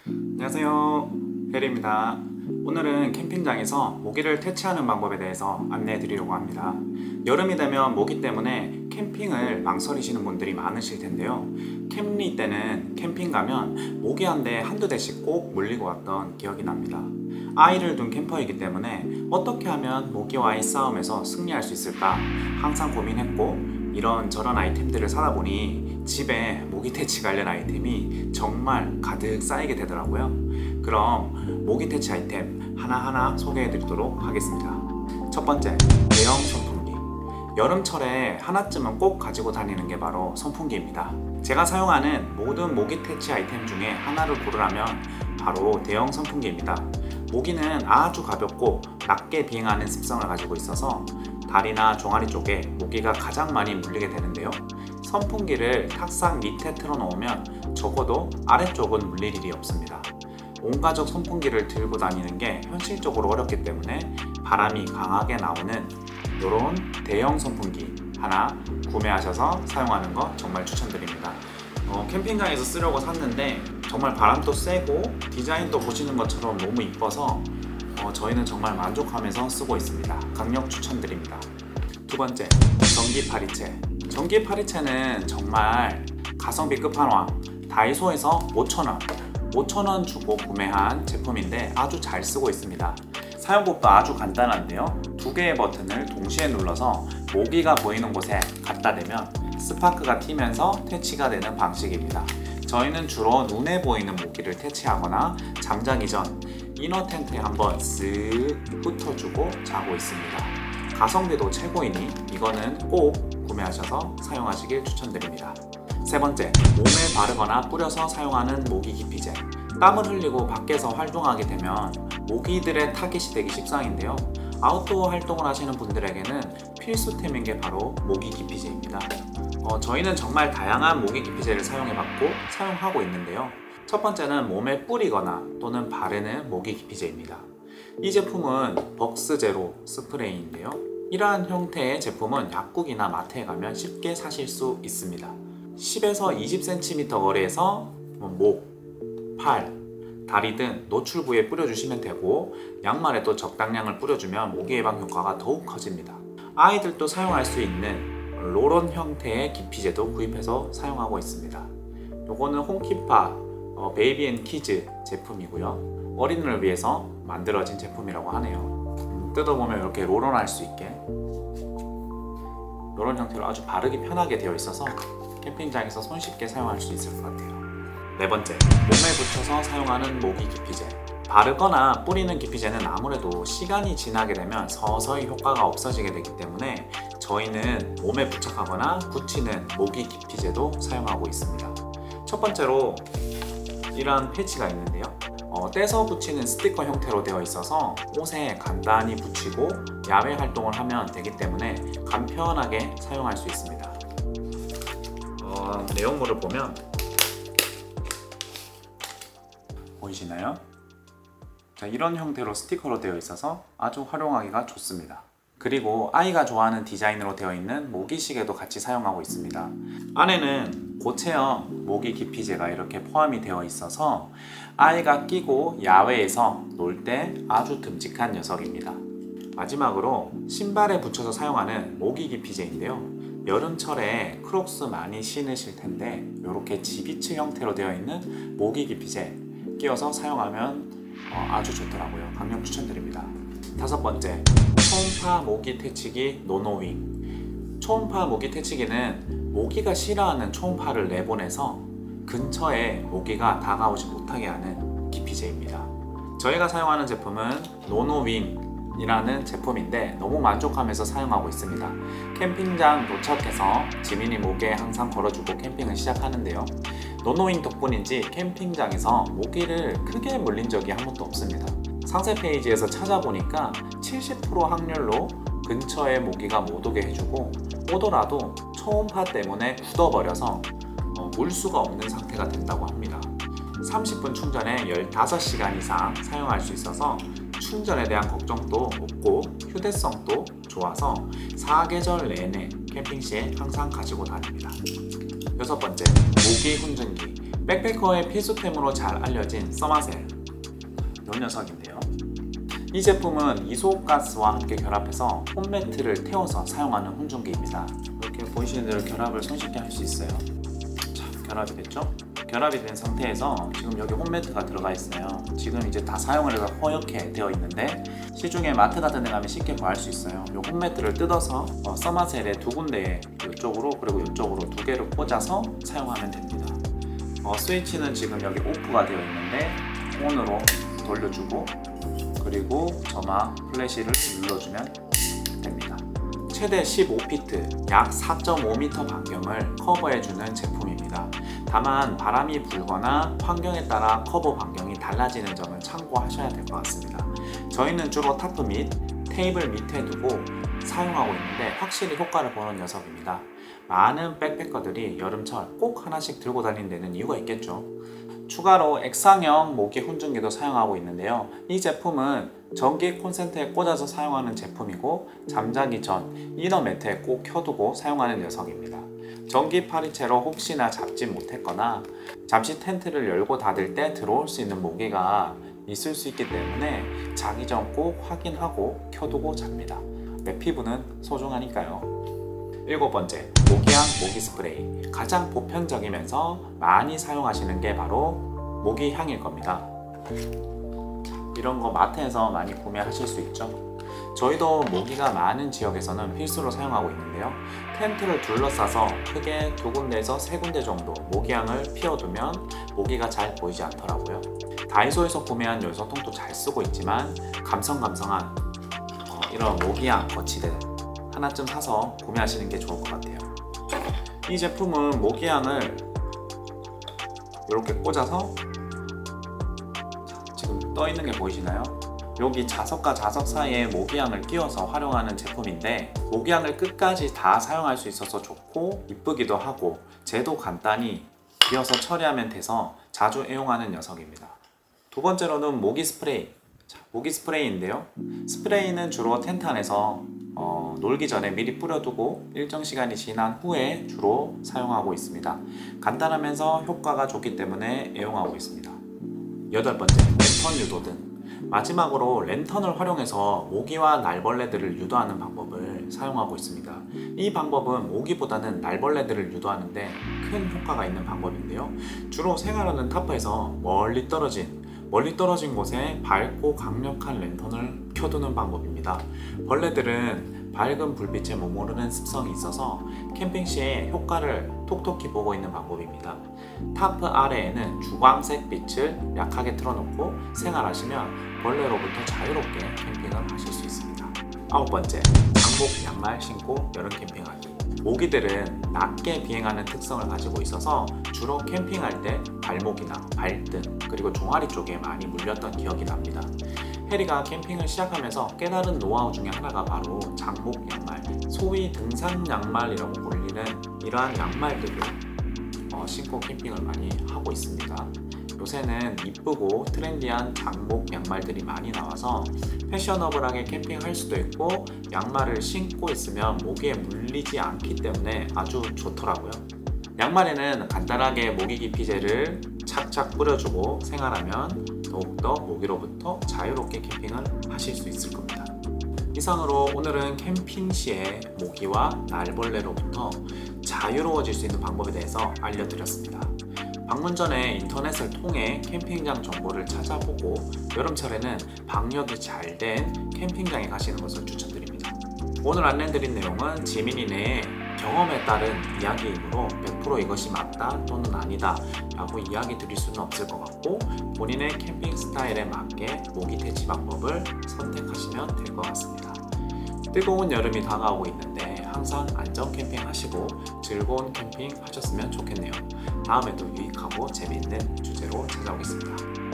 안녕하세요, 혜리입니다. 오늘은 캠핑장에서 모기를 퇴치하는 방법에 대해서 안내해 드리려고 합니다. 여름이 되면 모기 때문에 캠핑을 망설이시는 분들이 많으실 텐데요. 캠리 때는 캠핑 가면 모기 한 대 한두 대씩 꼭 물리고 왔던 기억이 납니다. 아이를 둔 캠퍼이기 때문에 어떻게 하면 모기와의 싸움에서 승리할 수 있을까 항상 고민했고, 이런저런 아이템들을 사다 보니 집에 모기 퇴치 관련 아이템이 정말 가득 쌓이게 되더라고요. 그럼 모기 퇴치 아이템 하나하나 소개해 드리도록 하겠습니다. 첫 번째, 대형 선풍기. 여름철에 하나쯤은 꼭 가지고 다니는 게 바로 선풍기입니다. 제가 사용하는 모든 모기 퇴치 아이템 중에 하나를 고르라면 바로 대형 선풍기입니다. 모기는 아주 가볍고 낮게 비행하는 습성을 가지고 있어서 다리나 종아리 쪽에 모기가 가장 많이 물리게 되는데요. 선풍기를 탁상 밑에 틀어놓으면 적어도 아래쪽은 물릴 일이 없습니다. 온가족 선풍기를 들고 다니는 게 현실적으로 어렵기 때문에 바람이 강하게 나오는 이런 대형 선풍기 하나 구매하셔서 사용하는 거 정말 추천드립니다. 캠핑장에서 쓰려고 샀는데 정말 바람도 세고 디자인도 보시는 것처럼 너무 이뻐서 저희는 정말 만족하면서 쓰고 있습니다. 강력 추천드립니다. 두 번째, 전기 파리채. 전기 파리채는 정말 가성비 끝판왕. 다이소에서 5,000원 주고 구매한 제품인데 아주 잘 쓰고 있습니다. 사용법도 아주 간단한데요. 두 개의 버튼을 동시에 눌러서 모기가 보이는 곳에 갖다 대면 스파크가 튀면서 퇴치가 되는 방식입니다. 저희는 주로 눈에 보이는 모기를 퇴치하거나 잠자기 전 이너 텐트에 한번 쓱 훑어주고 자고 있습니다. 가성비도 최고이니 이거는 꼭 구매하셔서 사용하시길 추천드립니다. 세 번째, 몸에 바르거나 뿌려서 사용하는 모기 기피제. 땀을 흘리고 밖에서 활동하게 되면 모기들의 타깃이 되기 십상인데요. 아웃도어 활동을 하시는 분들에게는 필수템인 게 바로 모기 기피제입니다. 저희는 정말 다양한 모기 기피제를 사용하고 있는데요. 첫 번째는 몸에 뿌리거나 또는 바르는 모기 기피제입니다. 이 제품은 벅스제로 스프레이인데요. 이러한 형태의 제품은 약국이나 마트에 가면 쉽게 사실 수 있습니다. 10에서 20cm 거리에서 목, 팔, 다리 등 노출 부위에 뿌려주시면 되고, 양말에도 적당량을 뿌려주면 모기 예방 효과가 더욱 커집니다. 아이들도 사용할 수 있는 롤온 형태의 기피제도 구입해서 사용하고 있습니다. 요거는 홈키파 베이비 앤 키즈 제품이고요. 어린이를 위해서 만들어진 제품이라고 하네요. 뜯어보면 이렇게 롤온할 수 있게 이런 형태로 아주 바르기 편하게 되어 있어서 캠핑장에서 손쉽게 사용할 수 있을 것 같아요. 네 번째, 몸에 붙여서 사용하는 모기 기피제. 바르거나 뿌리는 기피제는 아무래도 시간이 지나게 되면 서서히 효과가 없어지게 되기 때문에 저희는 몸에 부착하거나 붙이는 모기 기피제도 사용하고 있습니다. 첫 번째로 이런 패치가 있는데요. 떼서 붙이는 스티커 형태로 되어 있어서 옷에 간단히 붙이고 야외 활동을 하면 되기 때문에 간편하게 사용할 수 있습니다. 내용물을 보면 보이시나요? 자, 이런 형태로 스티커로 되어 있어서 아주 활용하기가 좋습니다. 그리고 아이가 좋아하는 디자인으로 되어 있는 모기시계도 같이 사용하고 있습니다. 안에는 고체형 모기 기피제가 이렇게 포함이 되어 있어서 아이가 끼고 야외에서 놀 때 아주 듬직한 녀석입니다. 마지막으로 신발에 붙여서 사용하는 모기 기피제인데요. 여름철에 크록스 많이 신으실 텐데 이렇게 지비츠 형태로 되어 있는 모기 기피제 끼워서 사용하면 아주 좋더라고요. 강력 추천드립니다. 다섯 번째, 초음파 모기 퇴치기 노노윙. 초음파 모기 퇴치기는 모기가 싫어하는 초음파를 내보내서 근처에 모기가 다가오지 못하게 하는 기피제입니다. 저희가 사용하는 제품은 노노윙이라는 제품인데 너무 만족하면서 사용하고 있습니다. 캠핑장 도착해서 지민이 목에 항상 걸어주고 캠핑을 시작하는데요. 노노윙 덕분인지 캠핑장에서 모기를 크게 물린 적이 한 번도 없습니다. 상세 페이지에서 찾아보니까 70% 확률로 근처에 모기가 못 오게 해주고, 오더라도 초음파 때문에 굳어버려서 물 수가 없는 상태가 된다고 합니다. 30분 충전에 15시간 이상 사용할 수 있어서 충전에 대한 걱정도 없고 휴대성도 좋아서 사계절 내내 캠핑 시에 항상 가지고 다닙니다. 여섯 번째, 모기 hun증기. 백패커의 필수템으로 잘 알려진 서마셀, 이 녀석인데요. 이 제품은 이소가스와 함께 결합해서 홈매트를 태워서 사용하는 훈증기입니다. 이렇게 보이시는 대로 결합을 손쉽게 할 수 있어요. 자, 결합이 됐죠? 결합이 된 상태에서 지금 여기 홈매트가 들어가 있어요. 지금 이제 다 사용을 해서 허옇게 되어 있는데 시중에 마트 같은 데 가면 쉽게 구할 수 있어요. 이 홈매트를 뜯어서 서마셀의 두 군데에 이쪽으로 그리고 이쪽으로 두 개를 꽂아서 사용하면 됩니다. 스위치는 지금 여기 오프가 되어 있는데 ON으로 돌려주고 그리고 점화 플래시를 눌러주면 됩니다. 최대 15피트, 약 4.5m 반경을 커버해주는 제품입니다. 다만 바람이 불거나 환경에 따라 커버 반경이 달라지는 점은 참고하셔야 될 것 같습니다. 저희는 주로 타프 및 테이블 밑에 두고 사용하고 있는데 확실히 효과를 보는 녀석입니다. 많은 백패커들이 여름철 꼭 하나씩 들고 다니는 데는 이유가 있겠죠. 추가로 액상형 모기 훈증기도 사용하고 있는데요. 이 제품은 전기 콘센트에 꽂아서 사용하는 제품이고 잠자기 전 이너 매트에 꼭 켜두고 사용하는 녀석입니다. 전기 파리채로 혹시나 잡지 못했거나 잠시 텐트를 열고 닫을 때 들어올 수 있는 모기가 있을 수 있기 때문에 자기 전 꼭 확인하고 켜두고 잡니다. 내 피부는 소중하니까요. 7번째, 모기향 모기 스프레이. 가장 보편적이면서 많이 사용하시는 게 바로 모기향일 겁니다. 이런 거 마트에서 많이 구매하실 수 있죠. 저희도 모기가 많은 지역에서는 필수로 사용하고 있는데요. 텐트를 둘러싸서 크게 두 군데에서 세 군데 정도 모기향을 피워두면 모기가 잘 보이지 않더라고요. 다이소에서 구매한 요소통도 잘 쓰고 있지만 감성감성한 이런 모기향 거치대 하나쯤 사서 구매하시는 게 좋을 것 같아요. 이 제품은 모기향을 이렇게 꽂아서 지금 떠 있는 게 보이시나요? 여기 자석과 자석 사이에 모기향을 끼워서 활용하는 제품인데 모기향을 끝까지 다 사용할 수 있어서 좋고 이쁘기도 하고 재도 간단히 끼워서 처리하면 돼서 자주 애용하는 녀석입니다. 두 번째로는 모기 스프레이. 모기 스프레이인데요. 스프레이는 주로 텐트 안에서 놀기 전에 미리 뿌려두고 일정 시간이 지난 후에 주로 사용하고 있습니다. 간단하면서 효과가 좋기 때문에 애용하고 있습니다. 8번째, 랜턴 유도등. 마지막으로 랜턴을 활용해서 모기와 날벌레들을 유도하는 방법을 사용하고 있습니다. 이 방법은 모기보다는 날벌레들을 유도하는데 큰 효과가 있는 방법인데요. 주로 생활하는 타프에서 멀리 떨어진 곳에 밝고 강력한 랜턴을 켜두는 방법입니다. 벌레들은 밝은 불빛에 머무르는 습성이 있어서 캠핑 시에 효과를 톡톡히 보고 있는 방법입니다. 타프 아래에는 주광색 빛을 약하게 틀어놓고 생활하시면 벌레로부터 자유롭게 캠핑을 하실 수 있습니다. 9번째, 장복 양말 신고 여름 캠핑하기. 모기들은 낮게 비행하는 특성을 가지고 있어서 주로 캠핑할 때 발목이나 발등 그리고 종아리 쪽에 많이 물렸던 기억이 납니다. 해리가 캠핑을 시작하면서 깨달은 노하우 중에 하나가 바로 장복 양말, 소위 등산 양말이라고 불리는 이러한 양말들을 신고 캠핑을 많이 하고 있습니다. 요새는 이쁘고 트렌디한 장복 양말들이 많이 나와서 패셔너블하게 캠핑할 수도 있고 양말을 신고 있으면 모기에 물리지 않기 때문에 아주 좋더라고요. 양말에는 간단하게 모기 기피제를 착착 뿌려주고 생활하면 더욱더 모기로부터 자유롭게 캠핑을 하실 수 있을 겁니다. 이상으로 오늘은 캠핑 시에 모기와 날벌레로부터 자유로워질 수 있는 방법에 대해서 알려드렸습니다. 방문 전에 인터넷을 통해 캠핑장 정보를 찾아보고 여름철에는 방역이 잘 된 캠핑장에 가시는 것을 추천드립니다. 오늘 안내드린 내용은 지민이네의 경험에 따른 이야기이므로 100% 이것이 맞다 또는 아니다 라고 이야기 드릴 수는 없을 것 같고 본인의 캠핑 스타일에 맞게 모기 퇴치 방법을 선택하시면 될 것 같습니다. 뜨거운 여름이 다가오고 있는데 항상 안전 캠핑 하시고 즐거운 캠핑 하셨으면 좋겠네요. 다음에도 유익하고 재미있는 주제로 찾아오겠습니다.